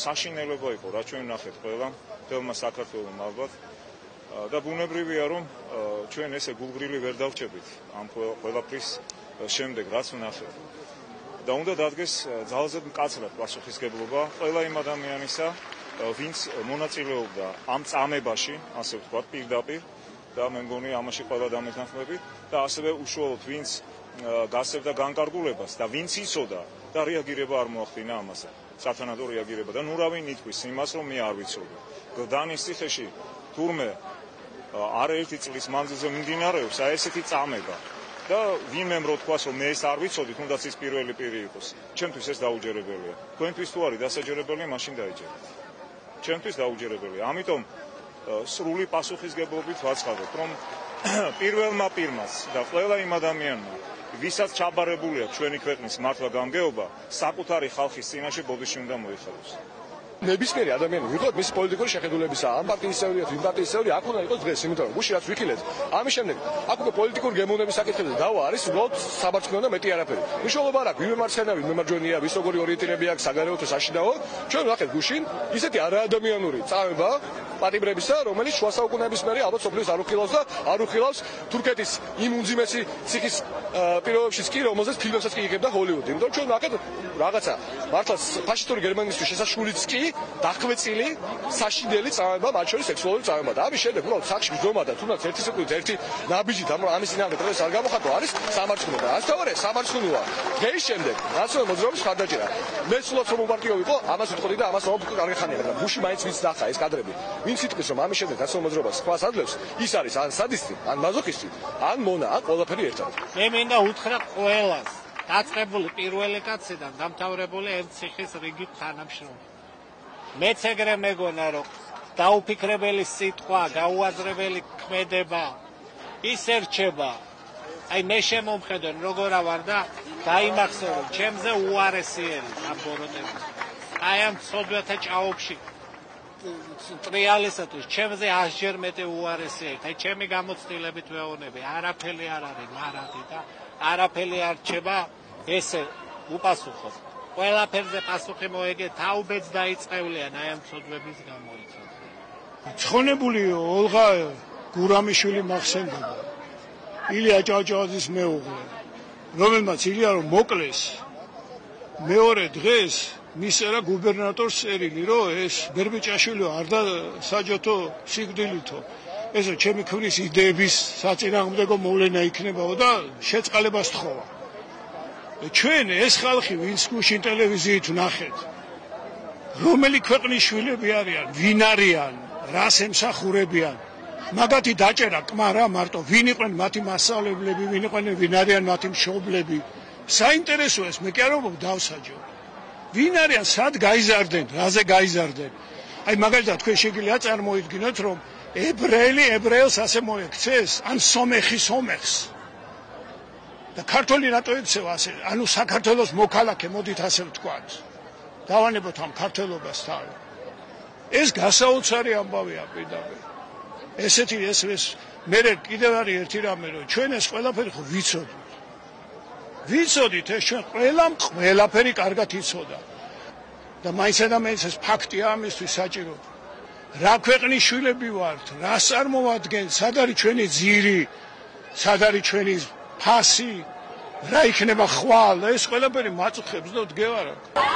საშინელება იყო, რაც ჩვენ ნახეთ ყველა, თელმა საქართველოს ალბათ. და ბუნებრივია, რომ ჩვენ ესე გულგრილი ვერ დავრჩებით ამ ყველაფრის შემდეგ, რაც ვნახეთ. და უნდა დადგეს ძალზედ მკაცრად პასუხისგებლობა ყველა იმ ადამიანისა, ვინც მონაწილეობდა ამ წამებაში, ასე ვთქვათ, პირდაპირ და მე მგონი ამაში ყველა დამეთანხმებით და ასევე უშუალოდ ვინც გასცემდა განკარგულებას და ვინც იცოდა და რეაგირება არ მოახდინა ამაზე. სათანადო რეაგირება და ნურავინ ითქვის იმას, რომ მე არ ვიცოდი. გლდანის ციხეში თურმე არაერთი წლის მანძილზე მიმდინარეობს ესეთი წამება და ვინმემ რო თქვას, რომ მე ეს არ ვიცოდი, თუნდაც ის პირველი პირი იყოს. ჩემთვის ეს დაუჯერებელია. თქვენთვის თუ არის დასაჯერებელი, მაშინ დაიჯერეთ. ჩემთვის დაუჯერებელია. ამიტომ სრული პასუხისგებლობით ვაცხადებ, რომ პირველმა პირმაც და ყველა იმ ადამიანმა, ვისაც ჩაბარებული აქვს ჩვენი ქვეყნის მართვა გამგეობა, საკუთარი ხალხის წინაშე ბოდიში უნდა მოიხადოს. ნებისმიერი ადამიანი ვიყოთ მისი პოლიტიკური შეხედულებისა, ამ პარტიის წევრია თუ იმ პარტიის წევრი, აქ უნდა იყოს დღეს, იმიტომ რომ გუში რაც ვიქილეთ, ამის შემდეგ აქ უკვე პოლიტიკური გემოვნების საკითხებზე დავა არის უბრალოდ საბარცხნო და მეტი არაფერი. მნიშვნელობა არ აქვს, ვინმე მარცხენა, ვინმე მარჯვენია, ვის როგორი ორიენტირები აქვს, საგარეო თუ საშინაო. ჩვენ ვახეთ გუშინ ისეთი არაადამიანური წამება პატიმრებისა, რომელიც შუა საუკუნეების მერე ალბათ სოფლიოს არ უხილავს და არ უხილავს თურქეთის იმ უმძიმესი ციხის პირობებშიც კი, რომელზეც ფილმებსაც კი იღებდა ჰოლივუდი. იმიტომ რომ ჩვენ ვახეთ რაღაცა მართლა ფაშისტური გერმანისთვის შესაშულიც კი დახვეწილი საშინელი წამება, მათ შორის სექსუალური წამება. და ამის შემდეგ უბრალოდ სახში ბრძომა და თუნდაც ერთი სიკვდილით, ერთი ნაბიჯით ამის წინააღმდეგ დღეს არ გამოხატო არის სამარცხნო და ასთავარე სამარცხნოა. დღეს შემდეგ ნაციონალური მოძრაობის ხარდაჭერა. მე სულაც რომ უპარტიო ვიყო, ამას ვიტყოდი და ამას ვამბობ კარგი ხანია და გუში მაინც ვინც ნახა ეს კადრები. ვინც იტყვის რომ ამის შემდეგ ნაციონალური მოძრაობას სხვას ადლევს, ის არის ან სადისტი, ან მაზოქისტი, ან მონა, ან ყველაფერი ერთად. მე მინდა უთხრა ყველას, დაწყებული პირველი კაციდან დამთავრებული ციხის რიგით თანამშრომლები. მეც ეგრე მეგონა, რომ დაუფიქრებელი სიტყვა, გაუაზრებელი ქმედება ის ერჩება. აი მე შემომხედენ როგორ ავარ და დაიმახსოვრე, ჩემზე უარესიერი ამ ბოროტები. აი ამ ცოდვათა ჭაობში ტრიალისათვის ჩემზე 100-ჯერ მეტი უარესია. აი ჩემი გამოცდილებით ვეუბნები, არაფერი არ არის მარადი და არაფერი არ რჩება ესე უპასუხო. ყველაფერზე პასუხი მოეგე, თაუბეც დაიწყევლიან აი ამ ცოდვების გამო. ცხონებული ოლღა გურამიშვილი მახსენდება. ილია ჭავჭავაძის მეუღლე, რომელმაც ილია რომ მოკლეს მეორე დღეს მისწერა გუბერნატორს წერილი, რომ ეს ბერბიჭაშვილი არ დასაჯოთო სიკვდილითო. ესო ჩემი ქმრის იდეების საწინააღმდეგო მოვლენა იქნებაო და შეწყალებას თხოვა. ჩვენ ეს ხალხი ვინც გუშინ ტელევიზიით ვნახეთ, რომელი ქვეყნის შვილები არიან, ვინ არიან, რას ემსახურებიან, მაგათი დაჭერა კმარა მარტო, ვინ იყვნენ მათი მასწავლებლები, ვინ იყვნენ, ვინ არიან მათი მშობლები. საინტერესოა ეს, მე კი არ ვამბობ დავსაჯო. ვინ არიან, სად გაიზარდნენ, რაზე გაიზარდნენ. აი მაგალითად თქვენ შეგიძლია წარმოიდგინოთ, რომ ებრაელი ებრაელს ასე მოექცეს, ან სომეხი სომეხს. და ქართული რატო ექცევა ასე, ანუ საქართველოს მოქალაქე, მოდით ასე ვთქვათ. დავანებოთ ამ ქართველობას თავი. ეს გასაოცარი ამბავია პირდაპირ. ესეთი ეს მე კიდევ არის ერთი რამე, რომ ჩვენ ეს ყველაფერი ხო ვიცოდით. ვიცოდით, ეს ჩვენ ყველაფერი კარგად იცოდა. და მაინც ეს ფაქტია ამისთვის საჭირო. რა ქვეყნის შვილები ვართ, რას წარმოვადგენთ, სად არის ჩვენი ძირი, სად არის ჩვენი ფასი, რა იქნება ხვალ, ეს ყველაფერი მაწუხებს და დგევარა.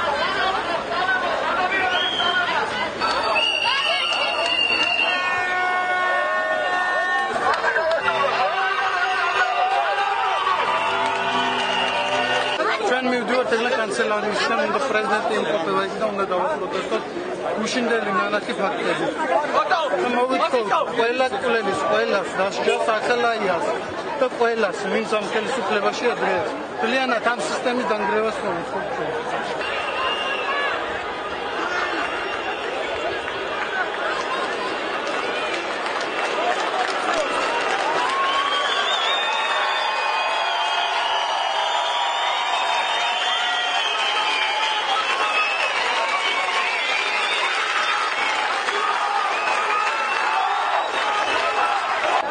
Tegla kancelariushan und der Präsident impotovali და უნდა დავაპროტესტოთ გუშინდელი ნანახი ფაქტები. მოვიტყო ყველა კულელის ყველას დასჯას ახალაიას და ყველას ვინც ამ ხელისუფლებაში ადრეს. ძალიანად ამ სისტემის დანგრევას მოვიტყო.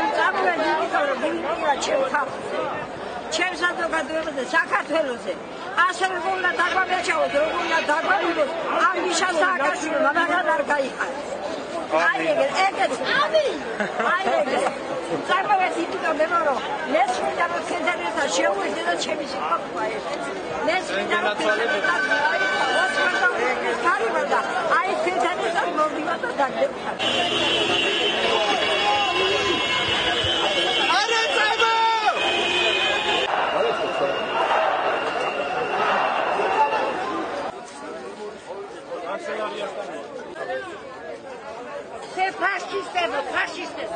ჩემს საზოგადოებაზე, საქართველოზე ასე როგორ დაგვაჩაოთ, როგორ დაგვაიგოს, ამიშა სააკაშვილო, მაგარ არ გაიხარეს. აი ეგეთ. Წარმოედგინეთ იმიტომ მეგორო, მესვიდა რომ ცენტრალიზა შეუერთდა და ჩემი სიტყვა ეს. მესვიდა რომ და აი ცენტრალიზა მოვიდა და დაგდებოდა. Fasciste.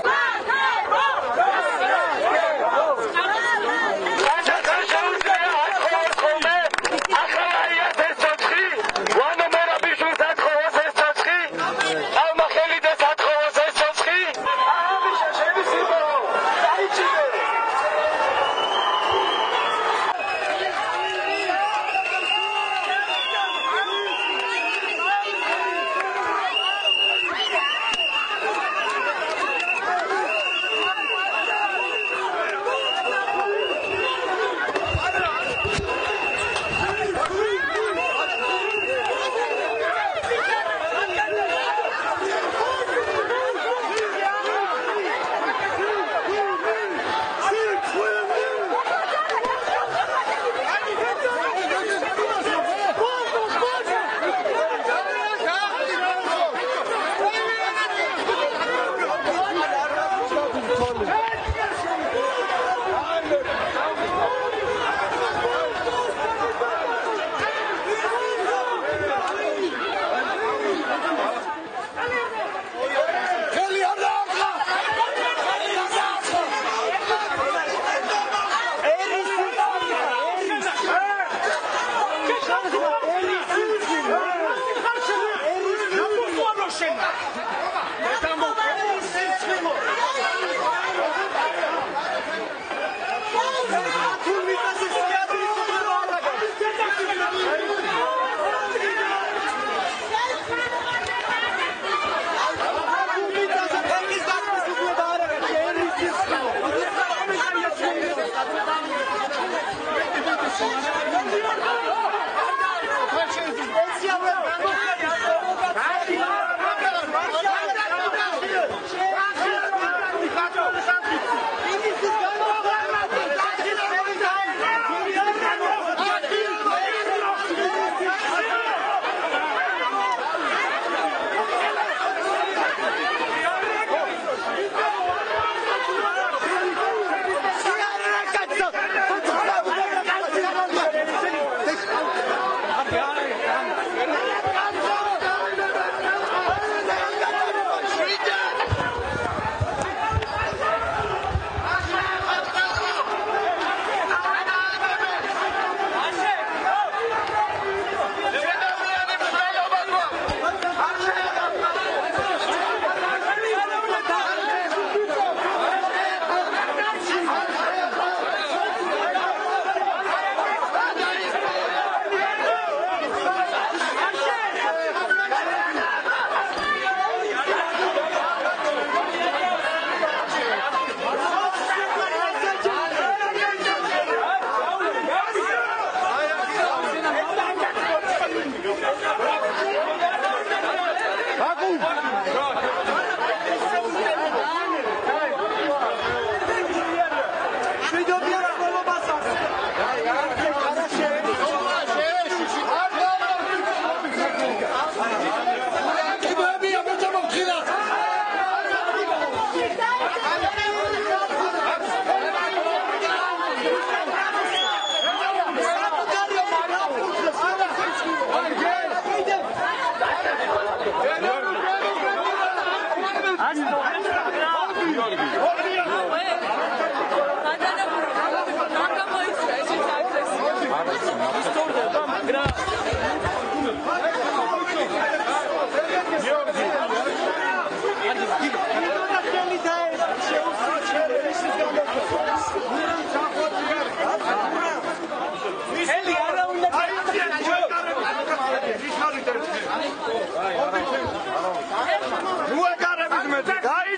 ნუ ეკარებით მე.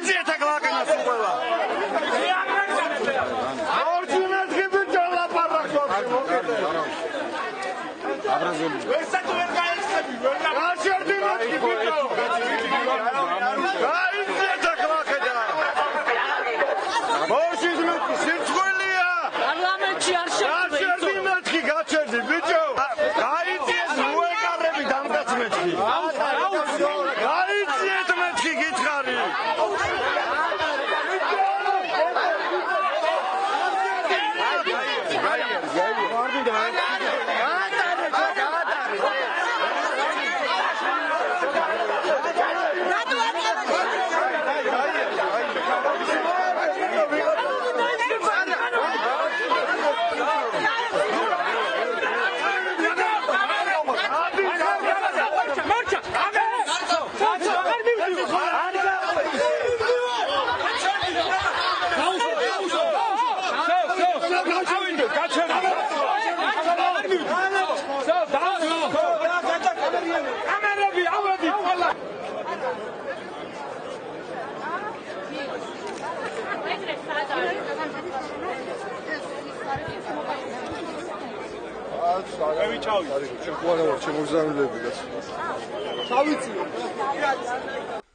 გაზელი. ვერსად ვერ გაეცები, ვერ გაშერდი მეთქი ბიჭო. გაიძიეთ ახლა ხედა. მოშიც მეთქი სირცხვილია. პარლამენტში არ გაშერდი მეთქი, გაჩერდი ბიჭო. გაიძიეთ უეკარები დამკაც მეთქი. გაიძიეთ მეთქი გითხარი. ჩავიცი. ჩემ ყურადღება ჩემოგზავნილები და. ჩავიცი.